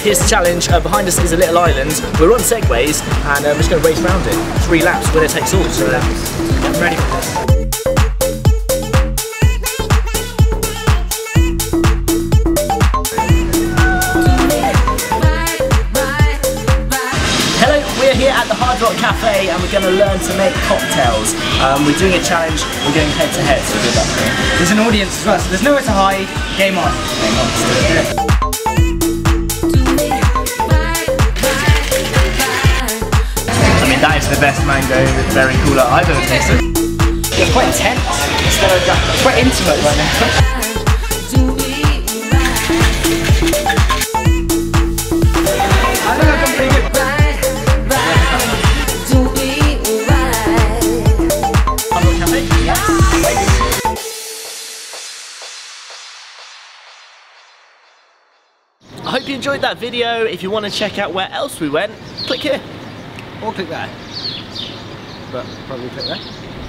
here's the challenge. Behind us is a little island. We're on segways and we're just going to race around it. 3 laps, winner takes all. So I'm ready for this. Here at the Hard Rock Cafe and we're going to learn to make cocktails. We're doing a challenge, we're going head to head, so good luck. There's an audience as well, so there's nowhere to hide. Game on. Game on, let's do it. I mean, that is the best mango berry cooler I've ever tasted. It's quite intense. It's quite intimate right now. I hope you enjoyed that video. If you want to check out where else we went, click here. Or click there. But probably click there.